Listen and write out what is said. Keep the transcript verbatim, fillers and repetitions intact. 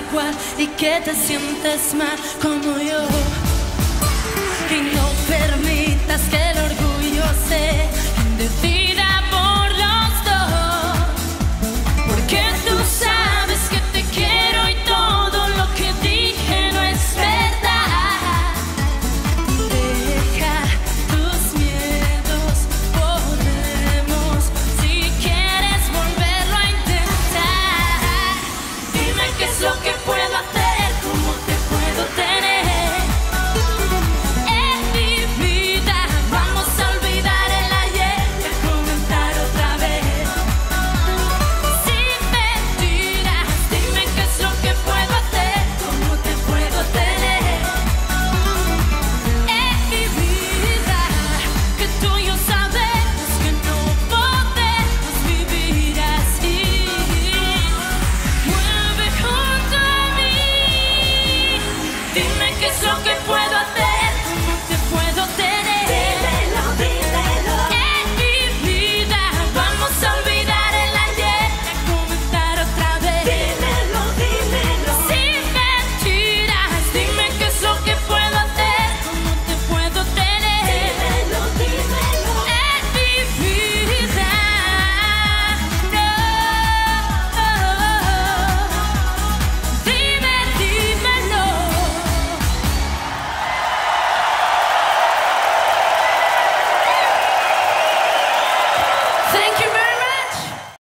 igual y que te sientes mal como yo. Y no permitas que el orgullo se decida por los dos, porque tú sabes que te quiero y todo lo que dije no es verdad. Deja tus miedos, podemos, si quieres volverlo a intentar. Dime qué es lo que puedo hacer, cómo te puedo tener. ¿Qué es lo que puedo hacer?